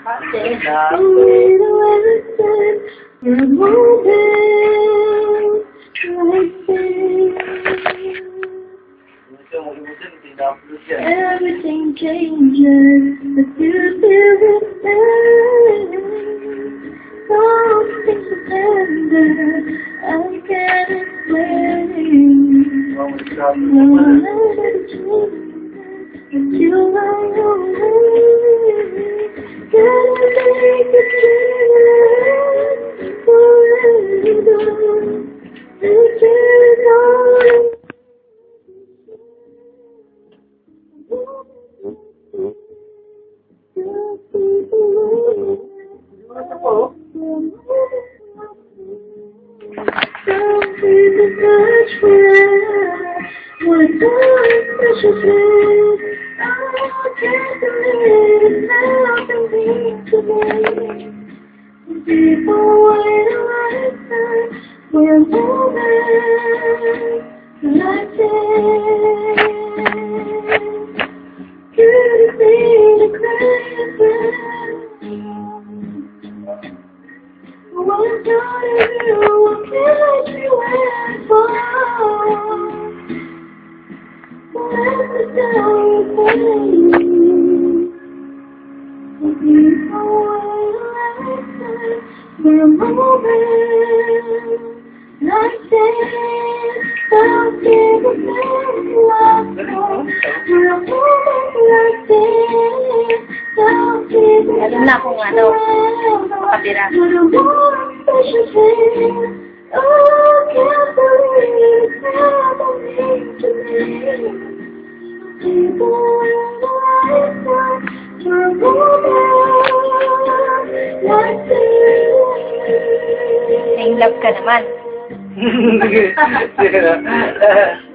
Everything changes, but you feel the same. Something so tender, I can't explain. No one ever changes, but you are your way. Can I make it forever? It is all. Alam na kung ano, makatira. In love ka naman.